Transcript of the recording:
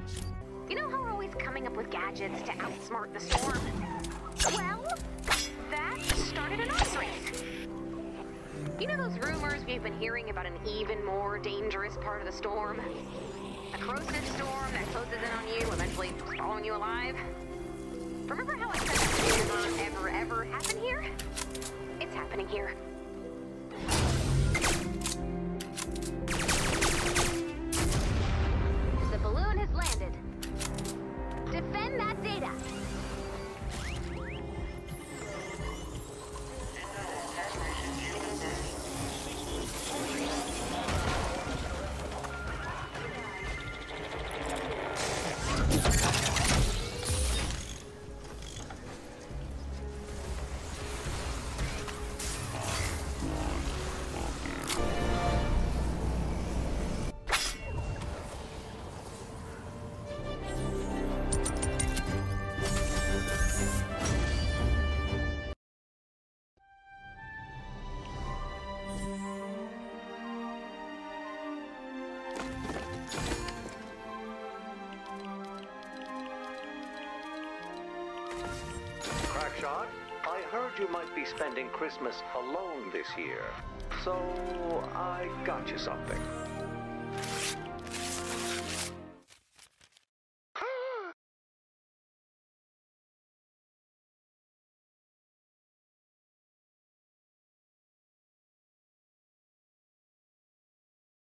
You know how we're always coming up with gadgets to outsmart the storm? Well, that started an ice race. You know those rumors we've been hearing about an even more dangerous part of the storm? A corrosive storm that closes in on you, eventually swallowing you alive? Remember how I said that would never, ever happen here? It's happening here. The balloon has landed. Defend that data. Crackshot, I heard you might be spending Christmas alone this year, so I got you something.